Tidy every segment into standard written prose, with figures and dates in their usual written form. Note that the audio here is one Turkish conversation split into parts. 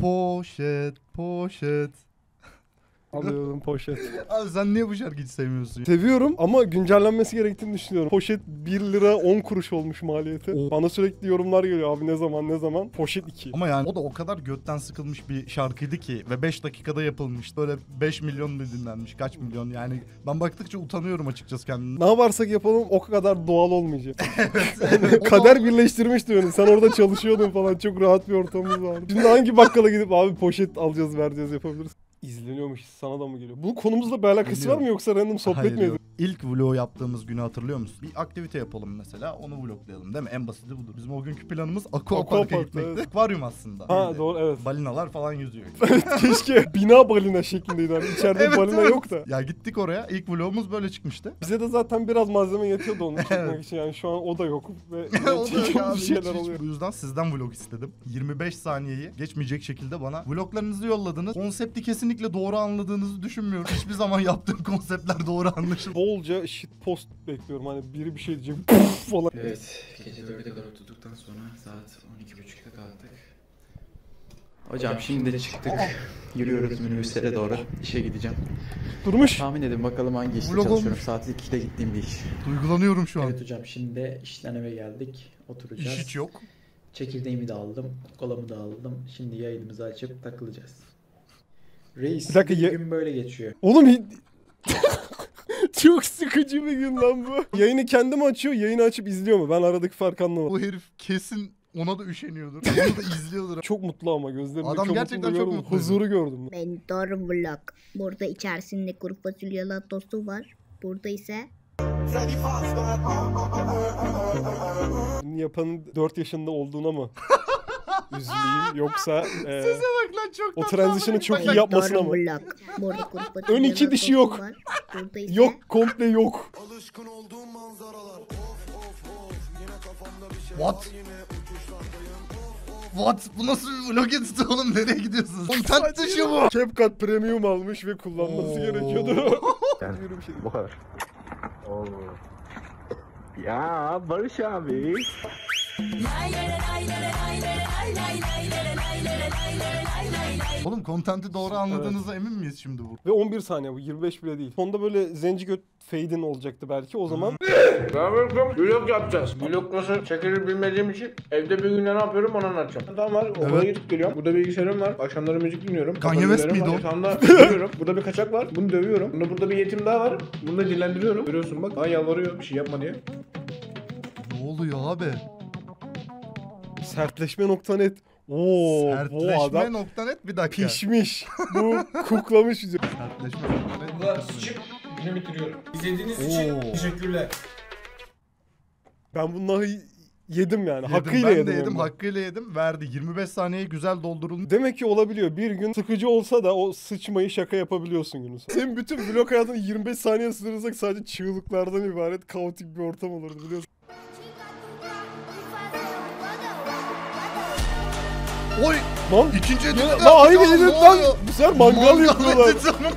Poşet, poşet. Alıyorum poşet. Abi sen niye bu şarkıyı hiç sevmiyorsun? Seviyorum ama güncellenmesi gerektiğini düşünüyorum. Poşet 1 lira 10 kuruş olmuş maliyeti. Oh. Bana sürekli yorumlar geliyor abi ne zaman. Poşet 2. Ama yani o da o kadar götten sıkılmış bir şarkıydı ki ve 5 dakikada yapılmış. Böyle 5 milyon mu dinlenmiş, kaç milyon yani. Ben baktıkça utanıyorum açıkçası kendimden. Ne yaparsak yapalım o kadar doğal olmayacak. Evet. Kader birleştirmişti beni. Sen orada çalışıyordun falan. Çok rahat bir ortamımız vardı. Şimdi hangi bakkala gidip abi poşet alacağız vereceğiz yapabiliriz. İzleniyormuş. Sana da mı geliyor? Bu konumuzla bir alakası Geliyor. var mı yoksa random sohbet Hayır, mi yok. ediyoruz? İlk vlog yaptığımız günü hatırlıyor musun? Bir aktivite yapalım mesela, onu vloglayalım değil mi? En basiti budur. Bizim o günkü planımız aquapark'a Aquapark, gitmekti. evet. Akvaryum aslında. Ha Neydi? doğru evet. Balinalar falan yüzüyor. Keşke bina balina şeklindeydi. Hani içeride Evet, balina evet. yok da. Ya gittik oraya. İlk vlogumuz böyle çıkmıştı. Bize de zaten biraz malzeme yetiyordu onu çekmek Evet. için. Yani şu an o da yok. Ve O da yok çekiyoruz abi, bir şeyler hiç. oluyor. Bu yüzden sizden vlog istedim. 25 saniyeyi geçmeyecek şekilde bana vloglarınızı yolladınız. Konsepti kesinlikle doğru anladığınızı düşünmüyorum. Hiçbir zaman yaptığım konseptler doğru anlaşıldı. Bolca shit post bekliyorum. Hani biri bir şey diyecek falan. Evet, gece 4'e kadar oturduktan sonra saat 12.30'da kalktık. Hocam şimdi de çıktık. Yürüyoruz minibüslere doğru. İşe gideceğim. Durmuş. Tahmin edin bakalım hangi işte Vlog çalışıyorum. olmuş. Saat 2'de gittiğim bir iş. Duygulanıyorum şu an. Evet hocam şimdi işten eve geldik. Oturacağız. İş hiç yok. Çekirdeğimi de aldım. Kolamı da aldım. Şimdi yayınımızı açıp takılacağız. Reis Bir dakika, gün böyle geçiyor. Oğlum çok sıkıcı bir gün lan bu. Yayını kendim açıyor, yayını açıp izliyor mu? Ben aradaki farkı anlamadım. Bu herif kesin ona da üşeniyordur. Onu da izliyordur. Çok mutlu ama gözlerinde Adam çok gerçekten mutluluğu çok gördüm. mutluydu. Huzuru gördüm. Mentor Vlog. Burada içerisinde kuru fasulye latosu var. Burada ise Bunu yapanın 4 yaşında olduğuna mı üzüleyim yoksa Size bak lan, çok o tatlı transition'ı adam. çok iyi Bak, yapmasına mı? Vlog. Burada kuru fasulye Ön iki dişi latosu yok. var. Burada ise Yok, komple yok. Alışkın olduğum manzaralar. Of of of. Yine kafamda bir şey What? var. Yine uçuşlardayım. What? Bu nasıl bir vlog editi oğlum? Nereye gidiyorsunuz? Content dışı bu. CapCut Premium almış ve kullanması Oo. gerekiyordu. Yani Yürü bir şey. bu kadar. Oo. Ya Barış abi. Oğlum content'i doğru anladığınıza emin miyiz şimdi bu? Ve 11 saniye bu, 25 bile değil. Sonda böyle zenci göt fade'in olacaktı belki o zaman. Selamünaleyküm. Vlog yapacağız. Vlog nasıl çekilir bilmediğim için evde bir günde ne yapıyorum onu anlatacağım. Adam var, okula Evet. gidip geliyorum. Burada bilgisayarım var. Akşamları müzik dinliyorum. Kanye West miydi o? Yatağımda yürüyorum. Burada bir kaçak var. Bunu dövüyorum. Burada bir yetim daha var. Bunu da dillendiriyorum. Görüyorsun bak. Bana yalvarıyor bir şey yapma diye. Ne oluyor abi? Sertleşme.net. Oo, bu adam Sertleşme.net, bir dakika. pişmiş. Bu kuklamış yüzü. Sertleşme.net. Burada sıçıp günü bitiriyorum. İzlediğiniz Oo. teşekkürler. Ben bunları yedim yani. Yedim, Hakkıyla ben yedim. de yedim, hem de. hakkıyla yedim. Verdi. 25 saniyeyi güzel doldurulmuş. Demek ki olabiliyor. Bir gün sıkıcı olsa da o sıçmayı şaka yapabiliyorsun Yunus. Senin bütün vlog hayatını 25 saniye sınırlasak sadece çığlıklardan ibaret kaotik bir ortam olurdu biliyorsun. Oy! Lan İkinci edit. lan aynı edit lan. Bu sefer mangal yapıyorlar.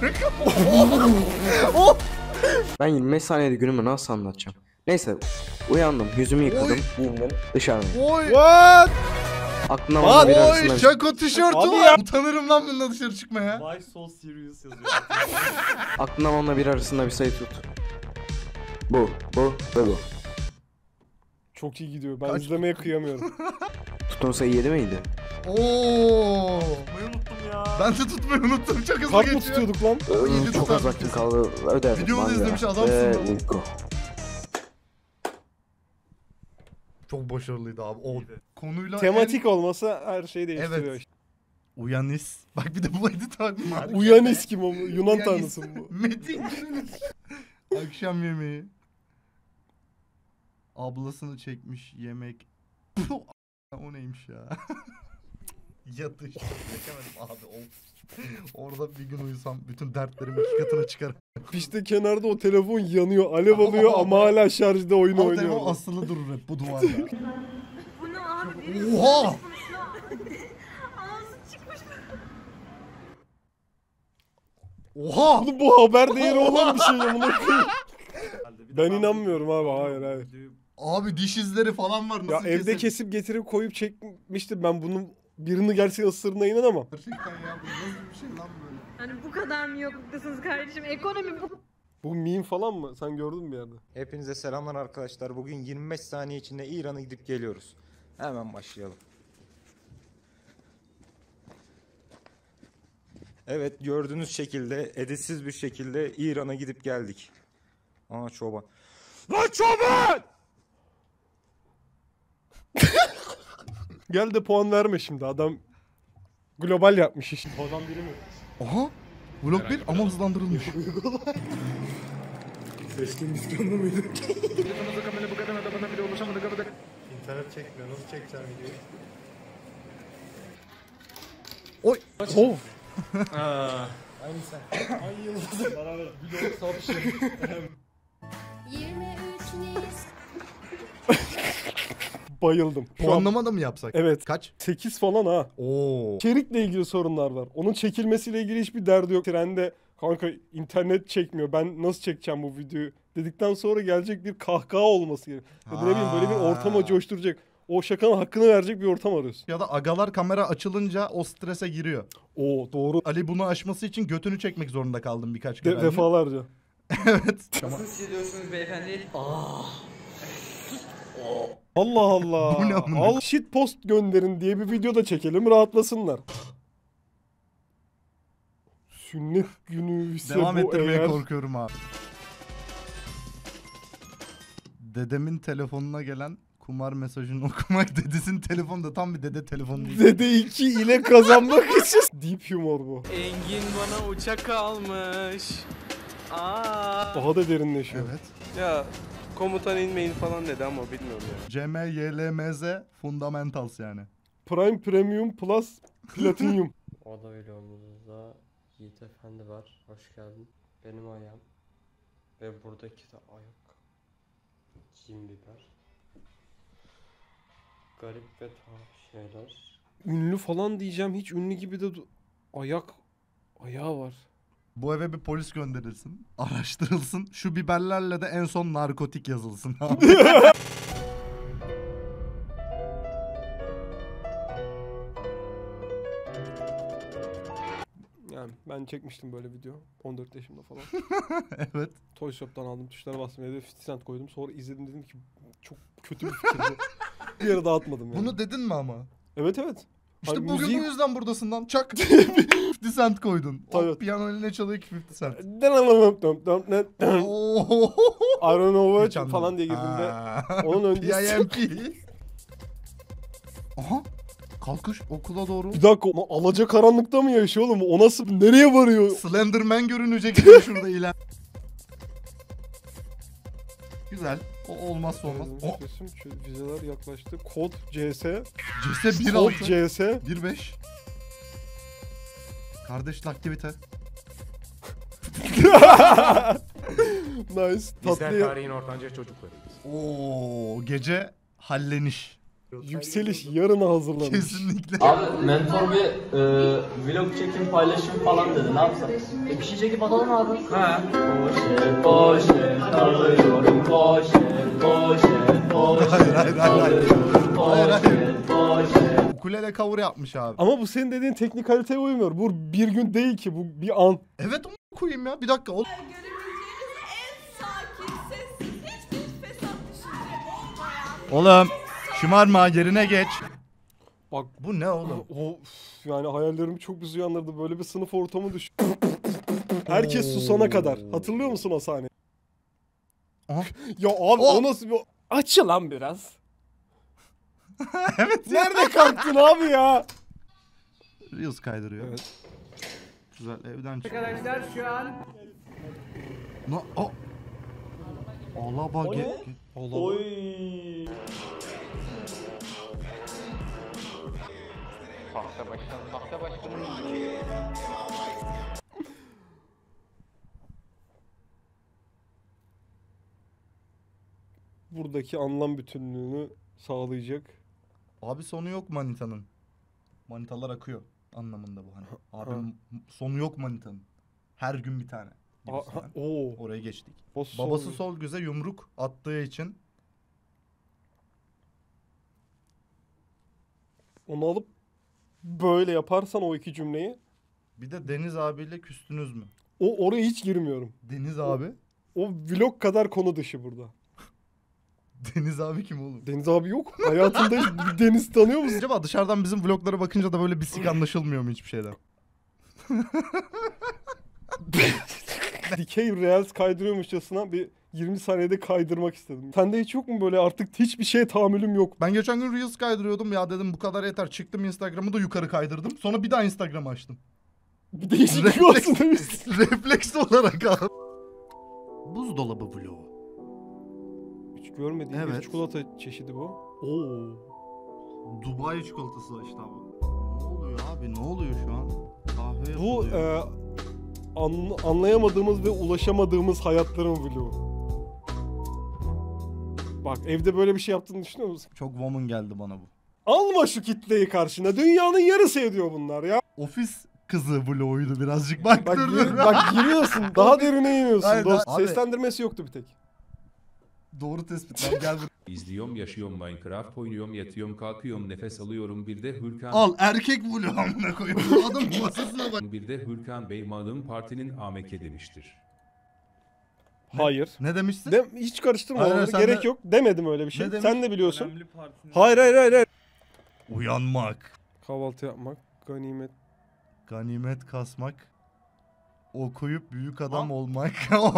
Oh! Ben 25 saniyede günümü nasıl anlatacağım? Neyse uyandım, yüzümü yıkadım, giyindim, dışarıdayım. Oy! What? Aklına bana bir Oy! arasında Şako tişörtü Abi var. ya. Utanırım lan bununla dışarı çıkmaya. Why so serious yazıyor. aklına onunla bir arasında bir sayı tut. Bu ve bu. Çok iyi gidiyor. Ben Kaç- izlemeye kıyamıyorum. Tuttuğun sayı 7 miydi? Oo! Tutmayı unuttum ya. Ben de tutmayı unuttum. Çok hızlı Kart mı geçiyor. tutuyorduk lan? İyi de Çok tutar az vaktim kesin. kaldı. Ödev, Videomu da manga izlemiş adamsın ve lan. uyku. Çok başarılıydı abi. O konuyla Tematik olmasa her şeyi değiştiriyor Evet. işte. Uyanis. Bak bir de bu edit abi. Uyanis kim o? Yunan Uyanis. tanrısı mı bu? Metin Gül'ün akşam yemeği. Ablasını çekmiş yemek. Puh, o neymiş ya? Yatış. Çekemedim abi. Of. Orada bir gün uyusam bütün dertlerim 2 katına çıkar. İşte kenarda o telefon yanıyor, alev alıyor ama hala şarjda oyun O oynuyor. telefon asılı durur hep bu duvarda. Oha! Oha! Oğlum bu haber değeri olan bir şey ya bunu. Ben inanmıyorum abi, hayır. Abi diş izleri falan var. Nasıl Ya evde keserim? kesip getirip koyup çekmiştim ben bunu birini gerçekten ısırdığına inanamam. Gerçekten ya bu nasıl bir şey lan böyle? Hani bu kadar mı yokluktasınız kardeşim? Ekonomi bu. Bu meme falan mı? Sen gördün mü bir yerde? Hepinize selamlar arkadaşlar. Bugün 25 saniye içinde İran'a gidip geliyoruz. Hemen başlayalım. Evet, gördüğünüz şekilde edepsiz bir şekilde İran'a gidip geldik. Aa, çoban. Lan çoban! Gel de puan verme şimdi, adam global yapmış işte. Adam biri mi? Aha! Vlog 1 ama hızlandırılmış. Seçtiğin iskanda mıydı? İnternet çekmiyor. Nasıl çekeceğim videoyu? Oy! Oh! Aynı sen. Ay yıldızım. Bana ver. Vlog sapşın. 23 Nisan. Bayıldım. Şu an- Puanlama da mı yapsak? Evet. Kaç? 8 falan ha. Oo. İçerikle ilgili sorunlar var. Onun çekilmesiyle ilgili hiçbir derdi yok. Trende kanka internet çekmiyor. Ben nasıl çekeceğim bu videoyu dedikten sonra gelecek bir kahkaha olması gerekiyor. Ya da ne bileyim böyle bir ortama coşturacak. O şakanın hakkını verecek bir ortam arıyorsun. Ya da agalar kamera açılınca o strese giriyor. Oo doğru. Ali bunu aşması için götünü çekmek zorunda kaldım birkaç kere. Defalarca. Evet. Nasıl hissediyorsunuz beyefendi? Allah Allah. Bu ne amına? Al shit post gönderin diye bir video da çekelim, rahatlasınlar. Sünnet günü ise Devam bu ettirmeye eğer... korkuyorum abi. Dedemin telefonuna gelen kumar mesajını okumak. Dedesinin telefonu da tam bir dede telefonu değil. Dede 2 ile kazanmak için. Deep humor bu. Engin bana uçak almış. Aa. Daha da derinleşiyor. Evet. Ya komutan inmeyin falan dedi ama bilmiyorum ya. CMYLMZ Fundamentals yani. Prime Premium Plus Platinum. Oda videomuzda Yiğit Efendi var. Hoş geldin. Benim ayağım. Ve buradaki de ayak. Cin biber. Garip ve tuhaf şeyler. Ünlü falan diyeceğim, hiç ünlü gibi de ayağı var. Bu eve bir polis gönderilsin. Araştırılsın. Şu biberlerle de en son narkotik yazılsın abi. Yani ben çekmiştim böyle video 14 yaşımda falan. Evet. Toy Shop'tan aldım, tuşlara bastım, evde 50 Cent koydum, sonra izledim, dedim ki çok kötü bir fikir bu. Bir yere dağıtmadım yani. Bunu dedin mi ama? Evet. İşte Hani bugün müziği- bu yüzden buradasın lan. Çak. 50 Cent koydun. Tabii. O piyano eline çalıyor ki 50 Cent. I don't know Hiç what falan diye girdiğimde Aa. onun öncesi... PIMP. Aha. Kalkış okula doğru. Bir dakika, alacakaranlıkta mı yaşıyor oğlum? O nasıl, nereye varıyor? Slenderman görünecek gibi şurada ilan. Güzel. O olmazsa olmaz. O. Resim, vizeler yaklaştı. Kod CS. CS 1.6. Kod CS. 1.5. Kardeşli aktivite. Nice. Tatlı. tarihin ortanca çocuklarıyız. Oo, gece halleniş. Yükseliş yarına hazırlanmış. Kesinlikle. Abi mentor bir vlog çekim paylaşım falan dedi. Ne yapsak? Bir şey çekip atalım abi. Ha. Poşet alıyorum poşet. Hayır. Ukulele cover yapmış abi. Ama bu senin dediğin teknik kaliteye uymuyor. Bu bir gün değil ki, bu bir an. Evet, onu koyayım ya. Bir dakika. Oğlum şımarma, yerine geç. Bak bu ne oğlum? Yani hayallerimi çok bizi uyandırdı. Böyle bir sınıf ortamı düşün. Herkes susana kadar. Hatırlıyor musun o sahne? Ya abi o nasıl bir... Aç lan biraz. Evet. Nerede kalktın abi ya? Reels kaydırıyor. Evet. Güzel, evden çık. Arkadaşlar şu an No, o. Allah bak. Oy. Tahta başkanım. Buradaki anlam bütünlüğünü sağlayacak. Abi sonu yok manitanın. Manitalar akıyor anlamında bu hani. Abi sonu yok manitanın. Her gün bir tane. Oraya geçtik. Babası sol göze yumruk attığı için. Onu alıp böyle yaparsan o iki cümleyi. Bir de Deniz abiyle küstünüz mü? Oraya hiç girmiyorum. Deniz abi? O vlog kadar konu dışı burada. Deniz abi kim oğlum? Deniz abi yok. Hayatında hiç bir Deniz tanıyor musun? Acaba dışarıdan bizim vloglara bakınca da böyle bir sik anlaşılmıyor mu hiçbir şeyden? Dikey Reels kaydırıyormuşçasına bir 20 saniyede kaydırmak istedim. Sende hiç yok mu böyle artık hiçbir şeye tahammülüm yok? Ben geçen gün Reels kaydırıyordum ya dedim bu kadar yeter. Çıktım Instagram'ı da yukarı kaydırdım. Sonra bir daha Instagram açtım. Bir değişiklik olsun demiş. Refleks olarak abi. Buzdolabı vlogu. Hiç görmediğim bir çikolata çeşidi bu. Oo. Dubai çikolatası işte abi. Ne oluyor abi? Ne oluyor şu an? Kahve Bu yapılıyor. anlayamadığımız ve ulaşamadığımız hayatların vlogu. Bak evde böyle bir şey yaptığını düşünüyor musun? Çok woman geldi bana bu. Alma şu kitleyi karşına. Dünyanın yarısı ediyor bunlar ya. Ofis kızı vloguydu birazcık. Bak dur. Bak giriyorsun. Daha derine iniyorsun. Hayır, abi. Seslendirmesi yoktu bir tek. Doğru tespit lan gel. İzliyorum, yaşıyorum, Minecraft oynuyorum, yatıyorum, kalkıyorum, nefes alıyorum. Bir de Hürkan... Al erkek vlog amına koyayım. Adam masasına bak. Bir de Hürkan Bey malım partinin AMK demiştir. Hayır. Ne demişsin? Hiç karıştırma. Hayır, onları. sen Gerek de- yok. Demedim öyle bir şey. Ne demiş? Sen de biliyorsun. Hayır. Uyanmak. Kahvaltı yapmak. Ganimet kasmak. Okuyup büyük adam olmak.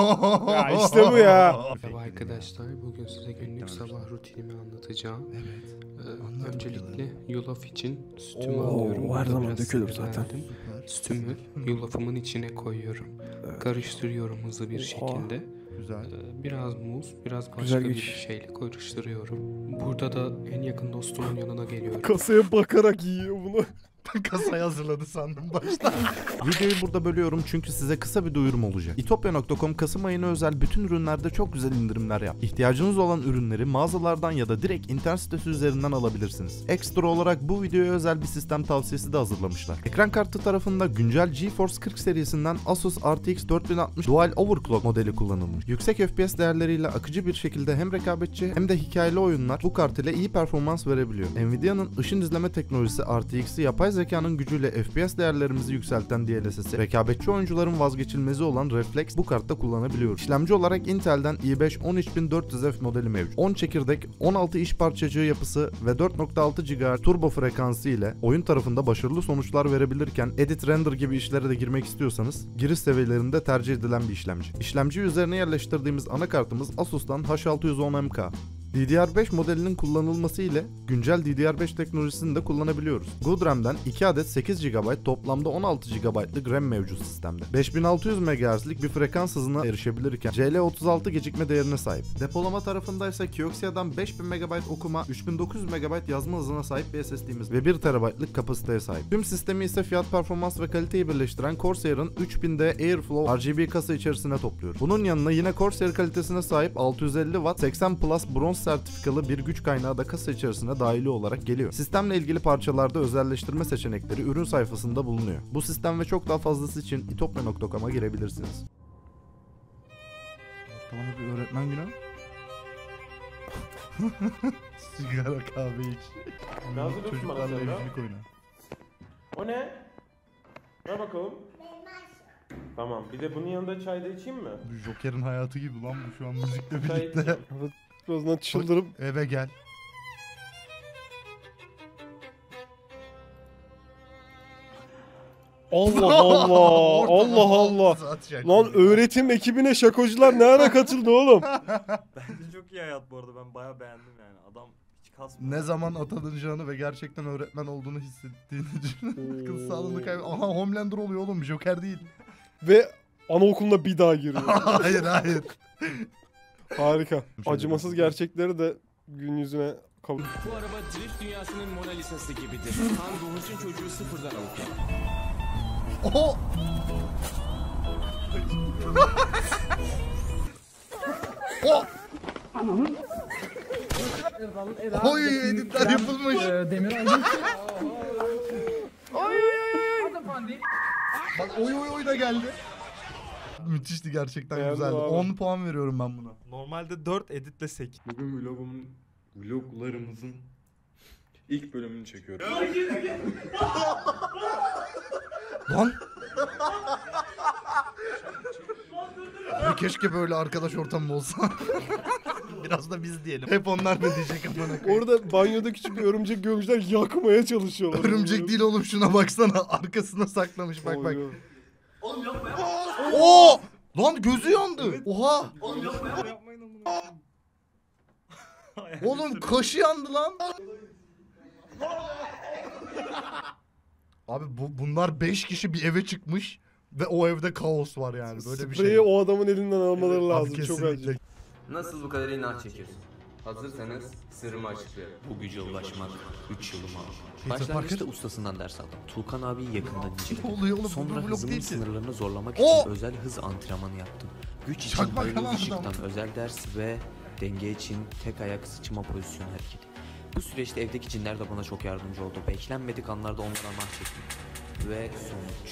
Ya işte bu ya. Merhaba arkadaşlar, bugün size günlük sabah rutinimi anlatacağım. Evet. Öncelikle yulaf için sütümü alıyorum. Her zaman Biraz dökülür zaten. sinirlendim. Sütümü yulafımın içine koyuyorum. Karıştırıyorum hızlı bir şekilde. Güzel. Biraz muz, biraz başka Güzel bir geçiş. şeyle karıştırıyorum. Burada da en yakın dostumun yanına geliyorum. Kasaya bakarak yiyor bunu. Kasayı hazırladı sandım başta. Videoyu burada bölüyorum çünkü size kısa bir duyurum olacak. itopya.com Kasım ayına özel bütün ürünlerde çok güzel indirimler yap. İhtiyacınız olan ürünleri mağazalardan ya da direkt internet sitesi üzerinden alabilirsiniz. Ekstra olarak bu videoya özel bir sistem tavsiyesi de hazırlamışlar. Ekran kartı tarafında güncel GeForce 40 serisinden Asus RTX 4060 Dual Overclock modeli kullanılmış. Yüksek FPS değerleriyle akıcı bir şekilde hem rekabetçi hem de hikayeli oyunlar bu kart ile iyi performans verebiliyor. Nvidia'nın ışın izleme teknolojisi RTX'i yapay zekanın gücüyle FPS değerlerimizi yükselten DLSS'i, rekabetçi oyuncuların vazgeçilmezi olan Reflex bu kartta kullanabiliyoruz. İşlemci olarak Intel'den i5 13400F modeli mevcut. 10 çekirdek, 16 iş parçacığı yapısı ve 4.6 GHz turbo frekansı ile oyun tarafında başarılı sonuçlar verebilirken edit render gibi işlere de girmek istiyorsanız giriş seviyelerinde tercih edilen bir işlemci. İşlemci üzerine yerleştirdiğimiz anakartımız Asus'tan H610MK. DDR5 modelinin kullanılması ile güncel DDR5 teknolojisini de kullanabiliyoruz. Good RAM'den 2 adet 8 GB toplamda 16 GB'lık RAM mevcut sistemde. 5600 MHz'lik bir frekans hızına erişebilirken CL36 gecikme değerine sahip. Depolama tarafında ise Kioxia'dan 5000 MB okuma, 3900 MB yazma hızına sahip bir SSD'miz ve 1 TB'lık kapasiteye sahip. Tüm sistemi ise fiyat, performans ve kaliteyi birleştiren Corsair'ın 3000D Airflow RGB kasa içerisine topluyoruz. Bunun yanına yine Corsair kalitesine sahip 650 Watt 80 Plus bronz sertifikalı bir güç kaynağı da kasa içerisine dahili olarak geliyor. Sistemle ilgili parçalarda özelleştirme seçenekleri ürün sayfasında bulunuyor. Bu sistem ve çok daha fazlası için itopya.com'a girebilirsiniz. Ortalama bir öğretmen günü. Sigara, kahve iç. Ne hazırlıyorsun bana sen ya? evcilik oyna. O ne? Ver bakalım. Tamam. Bir de bunun yanında çay da içeyim mi? Joker'in hayatı gibi lan bu şu an müzikle Çay birlikte. içeyim. Birazdan çıldırıp Eve gel. Allah Allah. Allah Allah. Lan öğretim ekibine şakocular ne ara katıldı oğlum? Bence çok iyi hayat bu arada. Ben bayağı beğendim yani. Adam hiç kasmıyor. Ne zaman atanacağını ve gerçekten öğretmen olduğunu hissettiğini düşün. Kız sağlığını kaybediyor. Aha Homelander oluyor oğlum. Joker değil. Ve anaokuluna bir daha giriyor. Hayır. Harika. Acımasız gerçekleri de gün yüzüne kabul. Bu araba drift dünyasının Mona Lisa'sı gibidir. Han Doğuş'un çocuğu sıfırdan okuyor. Oho! Oy editler yapılmış. Demir aldım. Oy. Bak oy da geldi. Müthişti gerçekten Beğendim güzeldi. abi. 10 puan veriyorum ben buna. Normalde 4 editle 8. Bugün vloglarımızın İlk bölümünü çekiyorum. Lan! Abi keşke böyle arkadaş ortamı olsa. Biraz da biz diyelim. Hep onlar mı diyecek amına koyayım. Orada banyoda küçük bir örümcek görmüşler, yakmaya çalışıyorlar. Örümcek değil oğlum, şuna baksana. Arkasına saklamış bak bak. Oğlum yapma ya. Oo! Lan gözü yandı. Oha! Oğlum yapma ya. Yapmayın amına. Oğlum kaşı yandı lan. Abi bunlar 5 kişi bir eve çıkmış ve o evde kaos var yani. Böyle bir şey. Spreyi o adamın elinden almaları Evet, lazım. abi, Çok kesinlikle. acil. Nasıl bu kadar inat çekiyorsun? Hazırsanız sırrımı açıklıyorum. Bu güce ulaşmak 3 yılımı aldı. Peter Başlangıçta ustasından ders aldım. Tuğkan abiyi yakından inceledim. Ne oluyor oğlum? Sonra Bu blok hızımın değil ki. sınırlarını zorlamak Oo! için özel hız antrenmanı yaptım. Güç için Çakmak ayrı adam. ışıktan özel ders ve denge için tek ayak sıçma pozisyonu hareketi. Bu süreçte evdeki cinler de bana çok yardımcı oldu. Beklenmedik anlarda onlara mahvettim. Ve sonuç.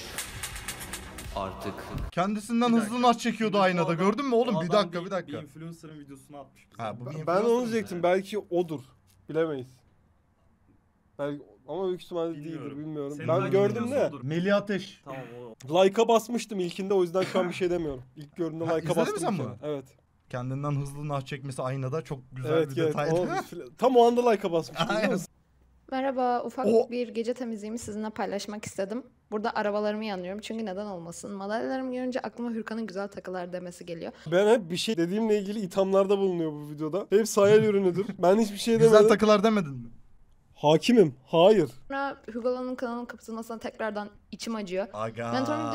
Artık Kendisinden hızlı naç çekiyordu aynada. Gördün mü oğlum? Bir dakika bir dakika. Bir influencer'ın videosunu atmış bize. Ha, bu bir Ben influencer onu mı? diyecektim. Belki odur. Bilemeyiz. Belki, ama büyük ihtimalle değildir. Bilmiyorum. Bilmiyorum. Senin Ben belki gördüm videosu de. odur. Melih Ateş. Tamam o. Like'a basmıştım ilkinde, o yüzden şu an bir şey demiyorum. İlk gördüğümde Ha, like'a izledin mi bastım. sen bir bunu? kere. Evet. Kendinden hızlı naç çekmesi aynada çok güzel Evet, bir detaydı. tam o anda like'a basmıştım. Aynen. biliyor musun? Merhaba, ufak O- bir gece temizliğimi sizinle paylaşmak istedim. Burada arabalarımı yanıyorum çünkü neden olmasın. Madalyalarımı görünce aklıma Hürkan'ın güzel takılar demesi geliyor. Ben hep bir şey dediğimle ilgili ithamlarda bulunuyor bu videoda. Hep hayal ürünüdür. Ben hiçbir şey Güzel demedim. takılar demedin mi? Hakimim. Hayır. Sonra Hugo'nun kanalının kapatılmasına tekrardan içim acıyor. Aga. Mentor'un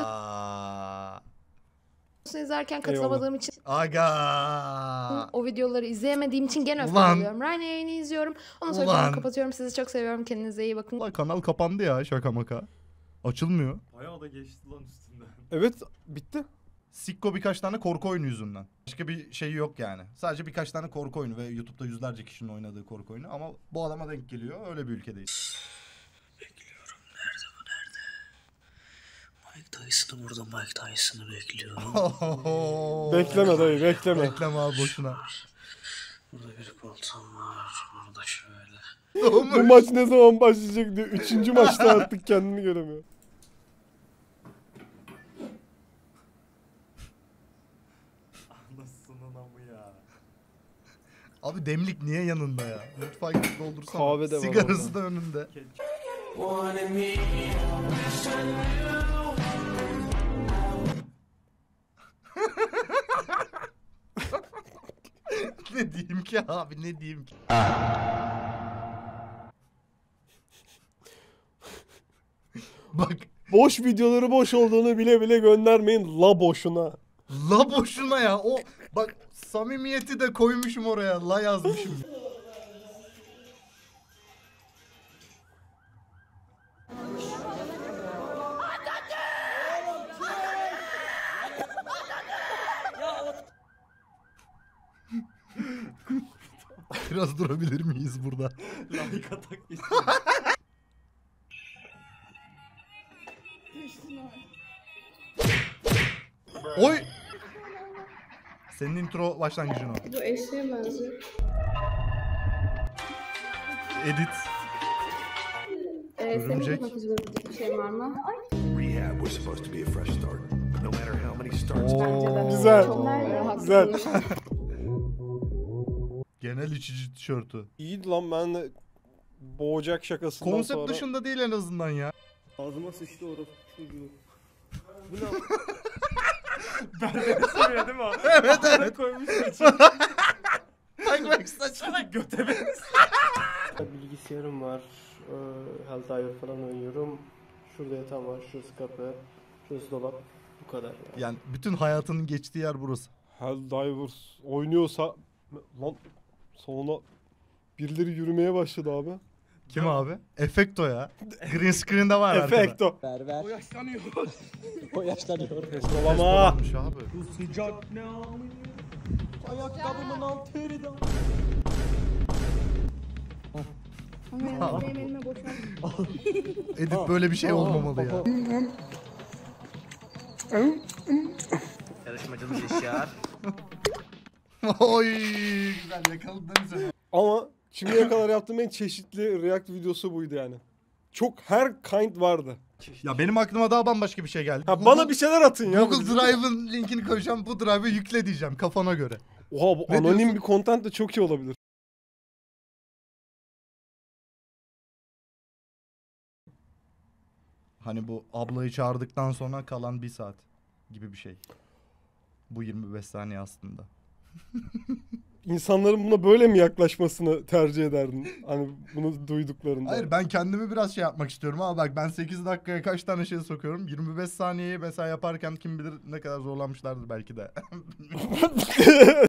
videosunu izlerken katılamadığım için Aga. o videoları izleyemediğim için gene öfke Ulan. alıyorum. Ryan yayını izliyorum. Ondan sonra Ulan. videomu kapatıyorum. Sizi çok seviyorum. Kendinize iyi bakın. Ulan kanal kapandı ya, şaka maka. Açılmıyor. Bayağı da geçti lan üstünden. Evet, bitti. Sikko birkaç tane korku oyunu yüzünden. Başka bir şey yok yani. Sadece birkaç tane korku oyunu ve YouTube'da yüzlerce kişinin oynadığı korku oyunu. Ama bu adama denk geliyor. Öyle bir ülkedeyiz. Bekliyorum. Nerede bu nerede? Mike Tyson'ı burada, Mike Tyson'ı bekliyorum. Bekleme dayı, bekleme. Bekleme abi boşuna. Burada bir koltuğum var. Burada şöyle. Bu maç ne zaman başlayacak diyor. 3. maçta artık kendini göremiyor. Anasının amı ya. Abi demlik niye yanında ya? Mutfağa gidip doldursana. Kahve de var Sigarası orada. da önünde. Ne diyeyim ki abi, ne diyeyim ki? Bak. Boş videoları boş olduğunu bile bile göndermeyin la boşuna. La boşuna ya. O bak, samimiyeti de koymuşum oraya. La yazmışım. Biraz durabilir miyiz burada? Like atak Oy! Senin intro başlangıcın o. Bu eşeğe benziyor. Edit. Senin Örümcek. yapmak üzere bir şey var mı? Rehab was supposed to be a fresh start. No matter how many starts. Güzel. Güzel. Genel içici tişörtü. İyiydi lan, ben de boğacak şakasından Konsept sonra. dışında değil en azından ya. Ağzıma sıçtı orası çocuğu. Bu ne? Berberi seviyor değil mi o? Evet, evet. Koymuş saçı. Bak saçına göte benziyor. Bilgisayarım var. Helldiver falan oynuyorum. Şurada yatağım var. Şurası kapı. Şurası dolap. Bu kadar. Yani bütün hayatının geçtiği yer burası. Helldivers oynuyorsa lan sonra birileri yürümeye başladı abi. Kim abi? Efekto ya. Green screen'de var arkada. Efekto. Berber. O yaşlanıyor. O yaşlanıyor. Dolama. Olmuş abi. Bu sıcak ne amına? Ayakkabımın altı eridi. Benim elime boş ver. Edit böyle bir şey olmamalı ya. Yarışmacımız Yaşar. Oy güzel yakaladın sen. Ama Şimdiye kadar yaptığım en çeşitli React videosu buydu yani. Çok her kind vardı. Ya benim aklıma daha bambaşka bir şey geldi. Ha, bana bir şeyler atın ya. Google Drive'ın linkini koyacağım. Bu Drive'ı yükle diyeceğim kafana göre. Oha bu Ne anonim diyorsun? bir content de çok iyi olabilir. Hani bu ablayı çağırdıktan sonra kalan 1 saat gibi bir şey. Bu 25 saniye aslında. İnsanların buna böyle mi yaklaşmasını tercih ederdin? Hani bunu duyduklarında. Hayır, ben kendimi biraz şey yapmak istiyorum ama bak ben 8 dakikaya kaç tane şey sokuyorum. 25 saniyeyi mesela yaparken kim bilir ne kadar zorlanmışlardır belki de.